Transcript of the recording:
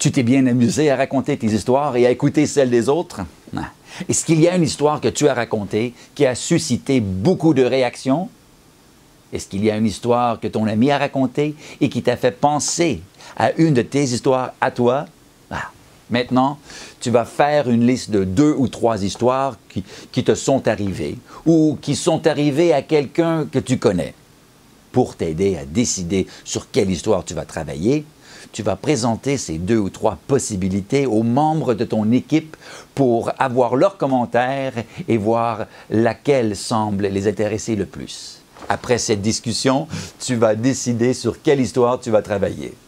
Tu t'es bien amusé à raconter tes histoires et à écouter celles des autres? Est-ce qu'il y a une histoire que tu as racontée qui a suscité beaucoup de réactions? Est-ce qu'il y a une histoire que ton ami a racontée et qui t'a fait penser à une de tes histoires à toi? Maintenant, tu vas faire une liste de 2 ou 3 histoires qui te sont arrivées ou qui sont arrivées à quelqu'un que tu connais. Pour t'aider à décider sur quelle histoire tu vas travailler, tu vas présenter ces 2 ou 3 possibilités aux membres de ton équipe pour avoir leurs commentaires et voir laquelle semble les intéresser le plus. Après cette discussion, tu vas décider sur quelle histoire tu vas travailler.